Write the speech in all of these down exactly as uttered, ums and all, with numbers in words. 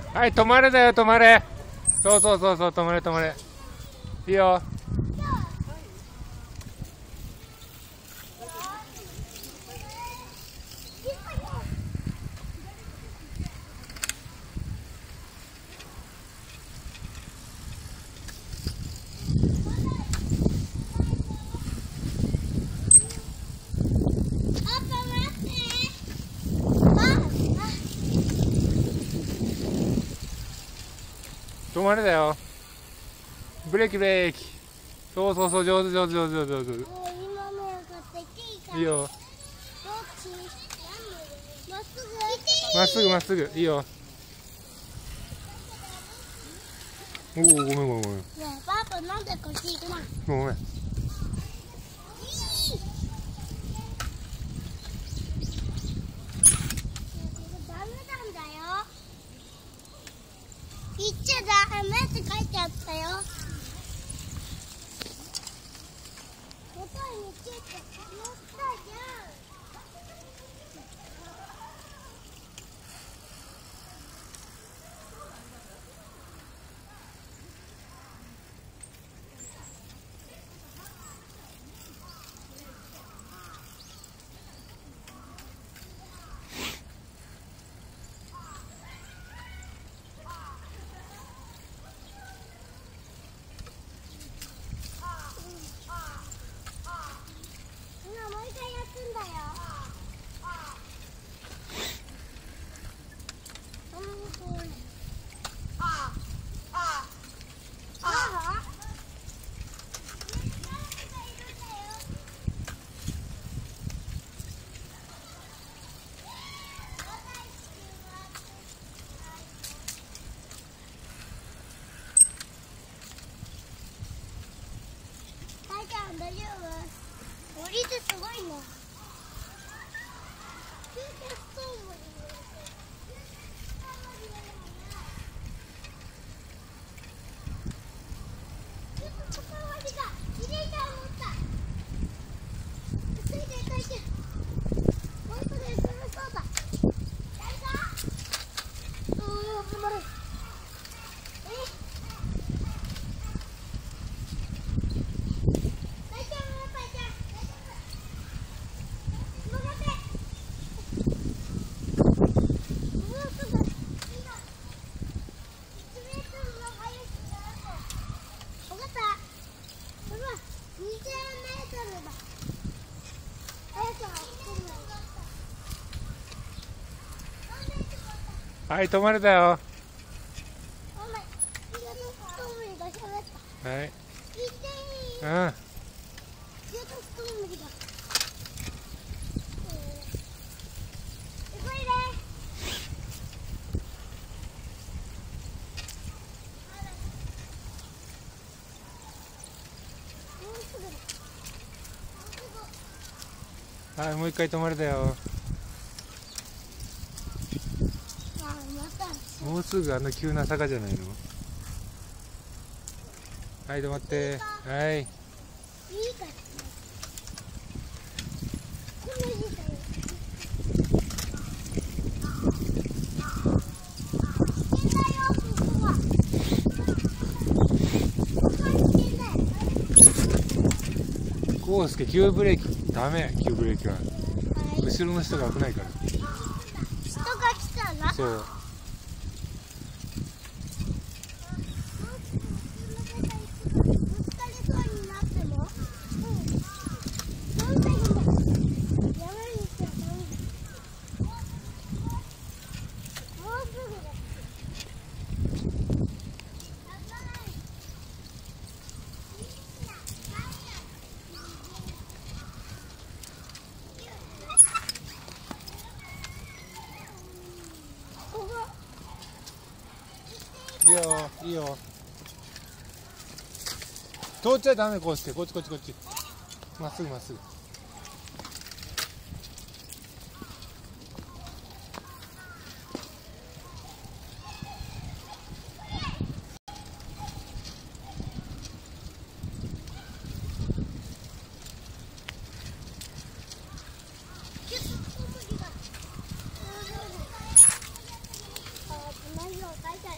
はい、止まれだよ、止まれ。そうそうそうそう、止まれ止まれ。いいよ。止まれだよ。ブレーキブレーキ。そうそうそう、上手上手上手上手上手。いいよ。まっすぐまっすぐ、いいよ。おお、ごめんごめんごめん。ねえ、パパなんでこっち行くの？ ごめん。 行っちゃダメって書いてあったよ。外について乗ったじゃん。大丈夫？降りてすごいの。 はい、止まれだよ。はい。うん。はい、もう一回止まれだよ。もうすぐあの急な坂じゃないの。はい、止まって。はい。コウスケ、急ブレーキダメ。急ブレーキは後ろの人が危ないから。 人が来たらそう。いいよ、いいよ。通っちゃダメ、こうして、こっちこっちこっち。まっすぐまっすぐ。 何を書いて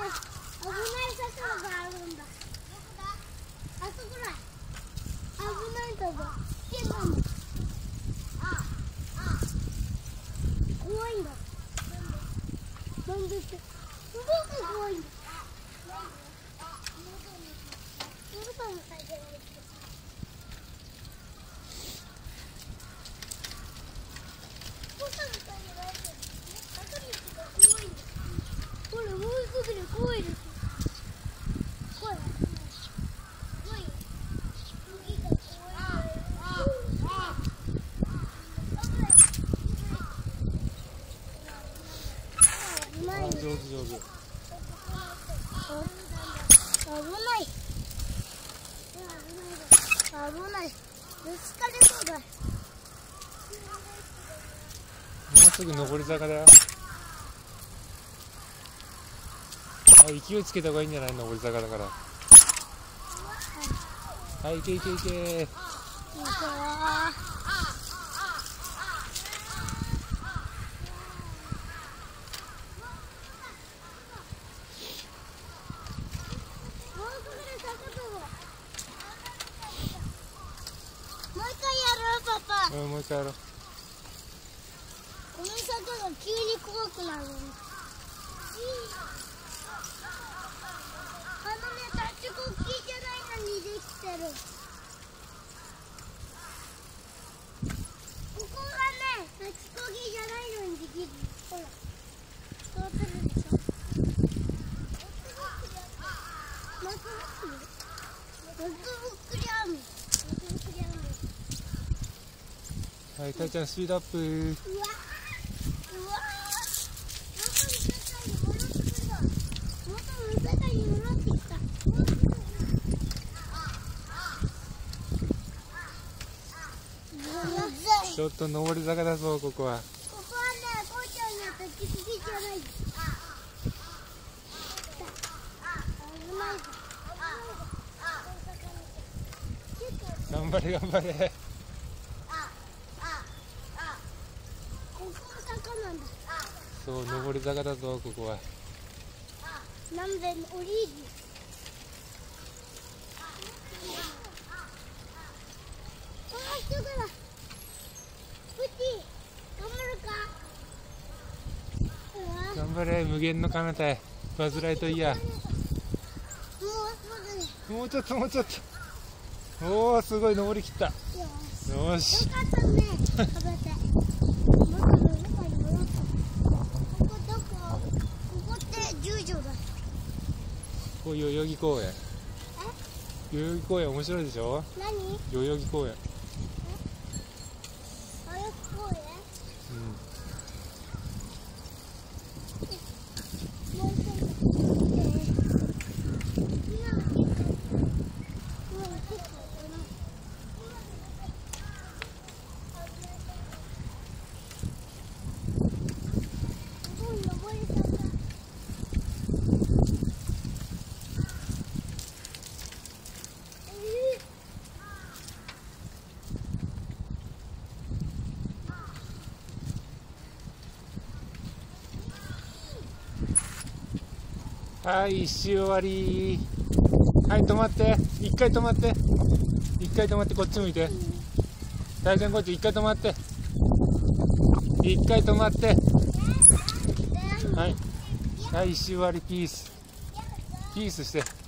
危ない坂があるんだ。あそこだ。危ないとこ。危険なんだ。怖いんだ。なんでって。すごく怖いんだ。ヨルさんも入れないけど。ヨルさんも入れないけど。坂道が怖いんだ。ほら、もうすぐで怖いです。怖い。怖い。次が怖い。危ない。 上手上手。 危ない。危ない。ぶつかりそうだ。 もうすぐ上り坂だよ。あ、勢いつけた方がいいんじゃない？上り坂だから。はい、行け行け行け。 いいか。もうすぐで坂だぞ。もう一回やろう、パパ。 うん、もう一回やろう。 この坂が急に怖くなるんだ。あのね、タッチコッキーじゃないのにできてる。ここがね、タッチコッキーじゃないのにできる。ほら、そうするでしょ。松ぼっくり松ぼっくりアーム。松ぼっくりアーム。 はい、たいちゃんスピードアップ。 うわー、うわー、元の世界に戻ってきた。元の世界に戻ってきた。 ちょっと上り坂だぞ、ここは。 ここはね、こうちゃんにはタッチコキじゃない。危ないぞ。 頑張れ頑張れ。 ここは坂なんだ。 そう、上り坂だぞ、ここは。 なんで降りる。ああ、人だ。プチ、頑張るか。うわ、 頑張れ、無限の彼方へ。バズ・ライトイヤー。 もうすぐね。 もうちょっともうちょっと。おお、すごい登りきった。 よし。 よし。 よかったね。食べて。元の世界に戻った。ここどこ？ここって十条だ。 ここ代々木公園。代々木公園面白いでしょ？ 何？ 代々木公園。 あれ公園？ うん。 もう一回。 はい、一周終わり。はい、止まって。一回止まって。一回止まって、こっち向いて。大ちゃんこっち一回止まって。一回止まって。はい。はい、一周終わり、ピース。ピースして。